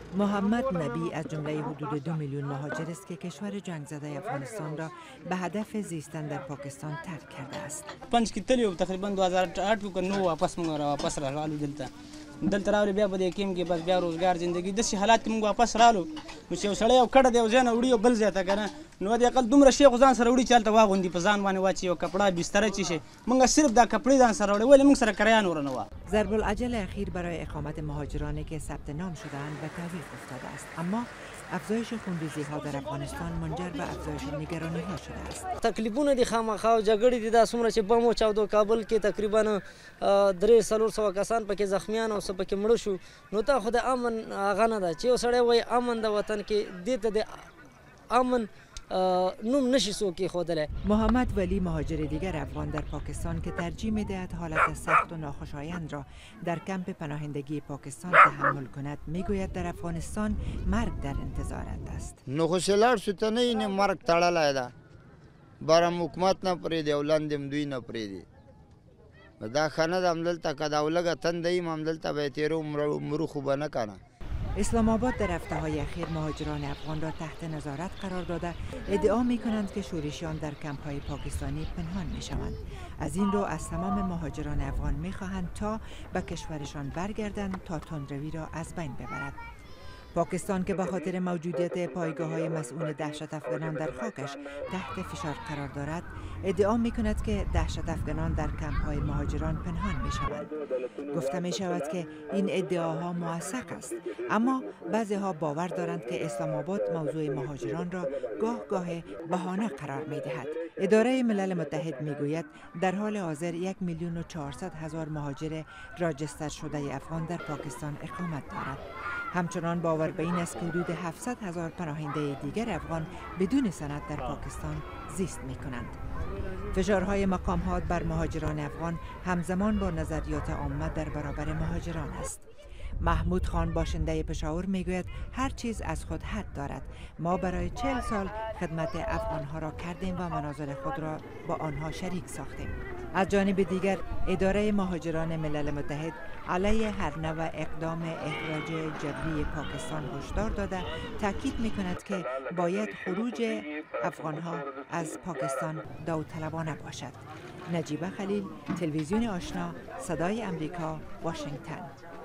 محمد نبی از جمله حدود 2 میلیون مهاجر است که کشور جنگ زده افغانستان را به هدف زیستن در پاکستان ترک کرده است. پنج کې تللی تقریبا 2008 کې نو واپس راغلو دلته راولي بیا په دې کېم کې بس بیا روزګار زندگی داسې حالات کې موږ واپس رالو نو چې یو سړی یو کډه دی یو ځای نه وړي یو بل ځای ته که نه نو د اقل دومره شی خو ځان سره وړي چې هلته واغوندي په ځان باندې واچي یو کپړه بستره چی شي موږ صرف دا کپړې ځان سره وړي ولې موږ سره کرایه نوره نه وه. ضرب العجل اخیر برای اقامت مهاجرانی که ثبت نام شدهاند به تعویق افتاده است، اما افزایش خونریزی ها در افغانستان منجر به افزایش نگرانی ها شده است. تکلیفونه دي خامخا او جګړې دي دا څومره چې بم وچاودو کابل کې تقریبا 300 کسان پکې زخمیان او څه پکې مړه شو نو تا خو د امن هغه نه ده چې یو سړی وایي امن د وطن کې دې ته د امن نوم نشي څوک ایښودلی. محمد ولی مهاجر دیگر افغان در پاکستان که ترجیح می‌دهد حالت سخت و ناخوشایند را در کمپ پناهندگی پاکستان تحمل کند میگوید در افغانستان مرگ در انتظارت است. نخوشلار شته نه اینه مرگ تړلی ده برم حکومت نه پرېږدي او لاندې دوی نه پرېږدي دا ښه نه ده همدلته که دا لږه تنده ایم همدلته به یې تېرو مرو خو به نه کنه. اسلام آباد در هفته‌های اخیر مهاجران افغان را تحت نظارت قرار داده ادعا می‌کنند که شورشیان در کمپ‌های پاکستانی پنهان می‌شوند. از این رو از تمام مهاجران افغان می‌خواهند تا به کشورشان برگردند تا تندروی را از بین ببرد. پاکستان که به خاطر موجودیت پایگاه‌های مسئول دهشت افغانان در خاکش تحت فشار قرار دارد، ادعا می‌کند که دهشت افغانان در کمپ‌های مهاجران پنهان می‌شوند. گفته می‌شود که این ادعاها موثق است، اما بعضی‌ها باور دارند که اسلام آباد موضوع مهاجران را گاه بهانه قرار می‌دهد. اداره ملل متحد می‌گوید در حال حاضر 1,400,000 مهاجر راجستر شده افغان در پاکستان اقامت دارد. همچنان باور به این است که حدود 700,000 پناهنده دیگر افغان بدون سند در پاکستان زیست می کنند. فشارهای مقامات بر مهاجران افغان همزمان با نظریات عامه در برابر مهاجران است. محمود خان باشنده پشاور میگوید هر چیز از خود حد دارد. ما برای 40 سال خدمت افغانها را کردیم و منازل خود را با آنها شریک ساختیم. از جانب دیگر اداره مهاجران ملل متحد علیه هر نوع اقدام اخراج جبری پاکستان هشدار داده تاکید می‌کند که باید خروج افغانها از پاکستان داوطلبانه باشد. نجیبه خلیل، تلویزیون آشنا، صدای امریکا، واشنگتن.